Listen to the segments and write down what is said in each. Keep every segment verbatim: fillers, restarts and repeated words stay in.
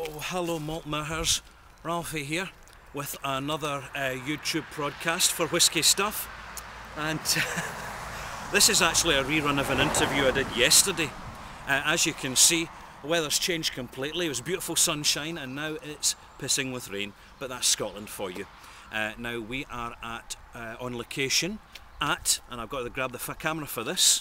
Oh, hello Maltmahers, Ralphie here with another uh, YouTube broadcast for Whiskey Stuff, and this is actually a rerun of an interview I did yesterday. Uh, as you can see, the weather's changed completely. It was beautiful sunshine and now it's pissing with rain, but that's Scotland for you. Uh, now we are at uh, on location at, and I've got to grab the camera for this,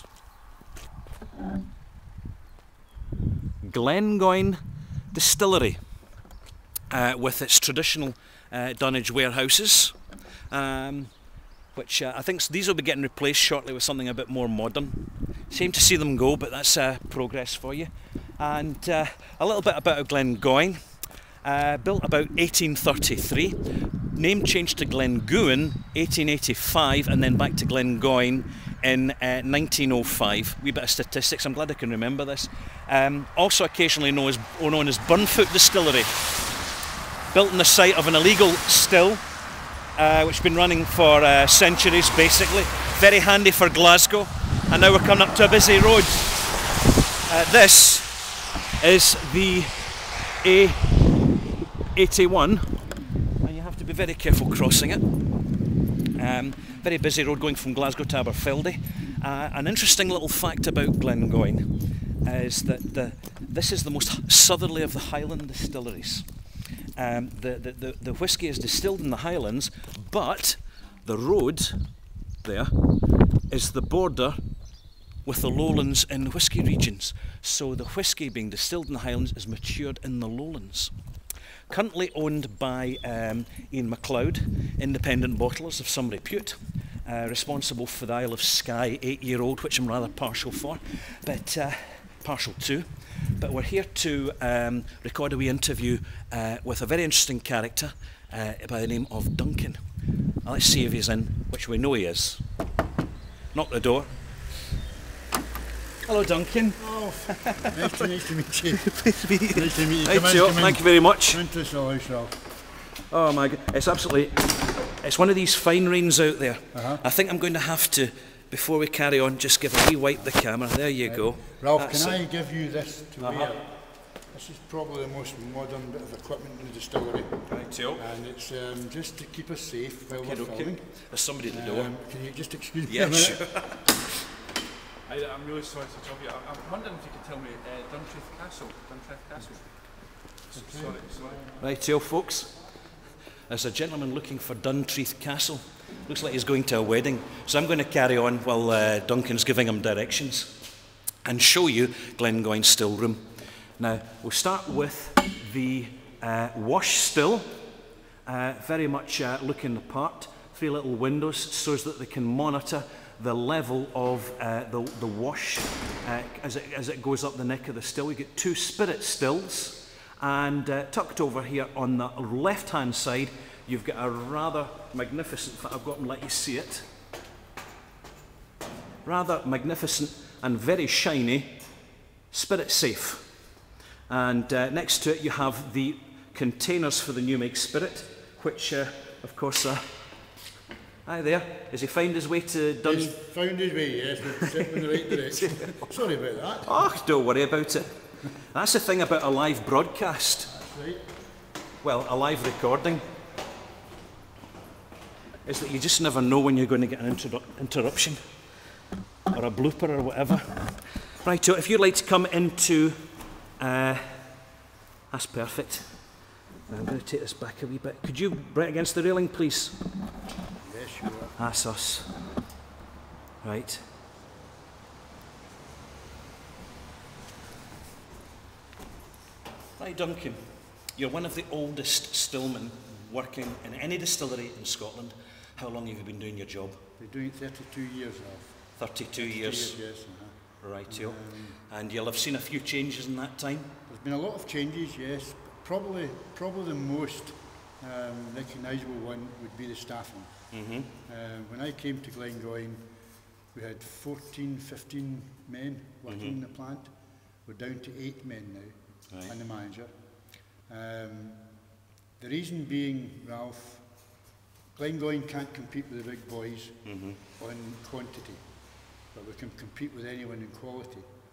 Glengoyne Distillery, uh, with its traditional uh, dunnage warehouses, um, which uh, I think these will be getting replaced shortly with something a bit more modern. Shame to see them go, but that's uh, progress for you. And uh, a little bit about Glengoyne. Uh, built about eighteen thirty-three, name changed to Glengoyne eighteen eighty-five, and then back to Glengoyne in uh, nineteen oh five. Wee bit of statistics, I'm glad I can remember this. Um, also occasionally known as, or known as Burnfoot Distillery. Built on the site of an illegal still, uh, which has been running for uh, centuries basically. Very handy for Glasgow. And now we're coming up to a busy road. Uh, this is the A eighty-one, and you have to be very careful crossing it. Um, very busy road going from Glasgow to Aberfeldy. Uh, an interesting little fact about Glengoyne is that the, this is the most southerly of the Highland distilleries. Um, the, the, the, the whisky is distilled in the Highlands, but the road there is the border with the lowlands in the whisky regions. So the whisky being distilled in the Highlands is matured in the lowlands. Currently owned by um, Ian MacLeod, independent bottlers of some repute, uh, responsible for the Isle of Skye eight-year-old, which I'm rather partial for, but uh, partial to. But we're here to um, record a wee interview uh, with a very interesting character uh, by the name of Duncan. Now let's see if he's in, which we know he is. Knock the door. Hello, Duncan. Oh, nice, to, nice to meet you. Pleased to meet you. Nice to meet you. Right, Come so, in, come thank in. you very much. Come into the house, Ralph. Oh my God, it's absolutely, it's one of these fine rains out there. Uh-huh. I think I'm going to have to, before we carry on, just give a wee wipe the camera. There you right. go. Ralph, That's can it. I give you this to Uh-huh. wear? This is probably the most modern bit of equipment in the distillery. Right, so. And it's um, just to keep us safe while Okay, we're okay. filming. There's somebody at the door. Um, can you just excuse me Yeah, a minute? sure. I, I'm really sorry to trouble you. I, I'm wondering if you could tell me uh, Duntreath Castle. Duntreath Castle. Okay. Sorry, sorry. Right, so folks, there's a gentleman looking for Duntreath Castle. Looks like he's going to a wedding. So I'm going to carry on while uh, Duncan's giving him directions and show you Glengoyne still room. Now, we'll start with the uh, wash still. Uh, very much uh, looking the part. Three little windows so that they can monitor the level of uh, the, the wash uh, as, it, as it goes up the neck of the still. We get two spirit stills, and uh, tucked over here on the left hand side you've got a rather magnificent, I've got them let you see it, rather magnificent and very shiny spirit safe. And uh, next to it you have the containers for the new make spirit, which uh, of course uh, hi there. Has he found his way to Dun? He's found his way, yes, we're sitting in the right direction. Sorry about that. Oh, don't worry about it. That's the thing about a live broadcast. That's right. Well, a live recording is that you just never know when you're going to get an inter interruption or a blooper or whatever. Right, so if you'd like to come into, uh, that's perfect. Now I'm going to take this back a wee bit. Could you right against the railing, please? Yes, sure. That's us. Right. Right, Duncan. You're one of the oldest stillmen working in any distillery in Scotland. How long have you been doing your job? We're doing thirty-two years, Ralph. thirty-two thirty-two years. Yes, uh-huh. Right, yo. Um, And you'll have seen a few changes in that time? There's been a lot of changes, yes. Probably, probably the most um, recognisable one would be the staffing. Mm-hmm. Uh, when I came to Glengoyne, we had fourteen, fifteen men working Mm-hmm. in the plant. We're down to eight men now, Right. and the manager. Um, the reason being, Ralph, Glengoyne can't compete with the big boys Mm-hmm. on quantity, but we can compete with anyone in quality. Aye.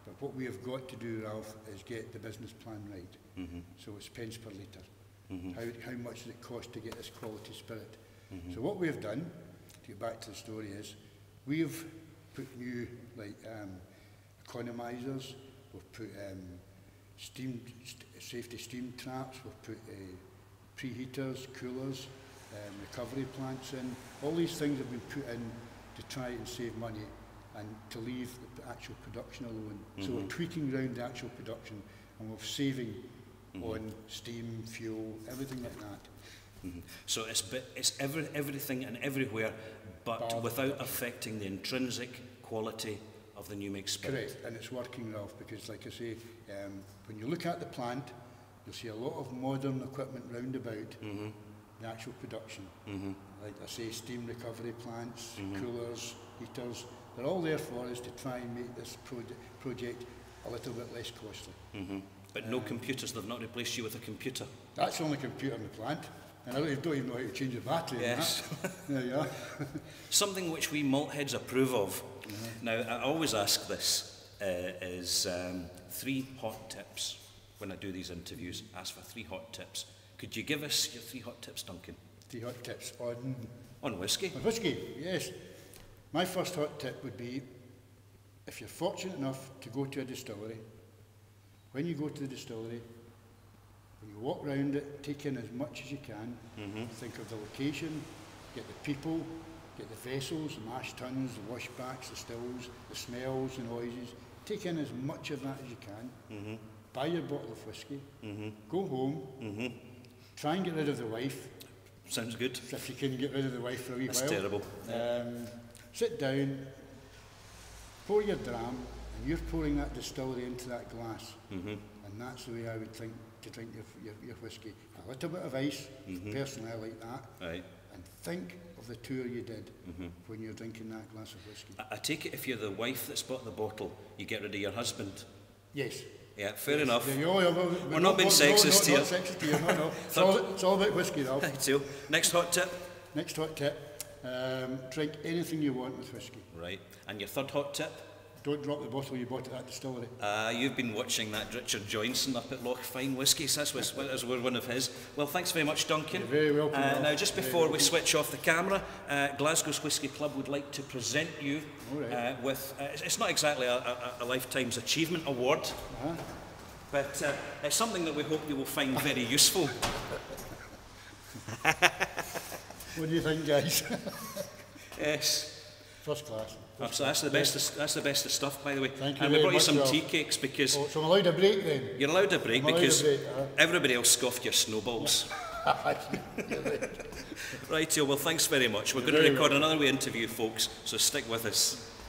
But what we have got to do, Ralph, is get the business plan right. Mm-hmm. So it's pence per litre. Mm-hmm. How, how much does it cost to get this quality spirit? Mm-hmm. So what we have done, to get back to the story, is we have put new like um, economizers, we've put um, steam, st safety steam traps, we've put uh, preheaters, coolers, um, recovery plants in. All these things have been put in to try and save money and to leave the actual production alone. Mm-hmm. So we're tweaking around the actual production and we're saving mm-hmm. on steam, fuel, everything like that. Mm-hmm. So it's, it's every, everything and everywhere, but Bar without production. affecting the intrinsic quality of the new make spirit. Correct, and it's working, Ralph, because like I say, um, when you look at the plant, you'll see a lot of modern equipment round about mm-hmm. the actual production. Mm-hmm. Like I say, steam recovery plants, mm-hmm. coolers, heaters, they're all there for us to try and make this project, project a little bit less costly. Mm-hmm. But um, no computers, they've not replaced you with a computer? That's the only computer in the plant. And I don't even know how to change the battery. Yes. There you are. Something which we malt heads approve of. Mm-hmm. Now, I always ask this, uh, is um, three hot tips when I do these interviews. Ask for three hot tips. Could you give us your three hot tips, Duncan? Three hot tips on... On whiskey? On whiskey, yes. My first hot tip would be, if you're fortunate enough to go to a distillery, when you go to the distillery, when you walk around it, take in as much as you can. Mm-hmm. Think of the location, get the people, get the vessels, the mash tuns, the washbacks, the stills, the smells, the noises. Take in as much of that as you can. Mm-hmm. Buy your bottle of whiskey. Mm-hmm. Go home. Mm-hmm. Try and get rid of the wife. Sounds good. If you can get rid of the wife for a wee That's while. That's terrible. Um, sit down, pour your dram, and you're pouring that distillery into that glass. Mm-hmm. And that's the way I would think to drink your, your, your whiskey. A little bit of ice, mm-hmm. personally I like that. Right. And think of the tour you did mm-hmm. when you're drinking that glass of whiskey. I, I take it if you're the wife that's bought the bottle, you get rid of your husband? Yes. Yeah, fair yes. enough. Yeah, we're, we're, we're not being no, sexist no, here. Not sexist here, no, no. It's, all, it's all about whiskey, though. So, next hot tip? Next hot tip, um, drink anything you want with whiskey. Right. And your third hot tip? Don't drop the bottle you bought at that distillery. Uh, you've been watching that Richard Johnson up at Lochfine Whiskies. That's was, was one of his. Well, thanks very much, Duncan. You're very welcome. Uh, now, just before we switch off the camera, uh, Glasgow's Whisky Club would like to present you right. uh, with, uh, it's not exactly a, a, a Lifetime's Achievement Award, uh-huh. but uh, it's something that we hope you will find very useful. What do you think, guys? Yes. First class. First so that's the best. Of, that's the best of stuff, by the way. Thank you and we brought you some well. tea cakes because. Oh, so I'm allowed a break then. You're allowed a break I'm because a break, uh-huh. everybody else scoffed your snowballs. Right, well, thanks very much. We're You're going to record well. another wee interview, folks. So stick with us.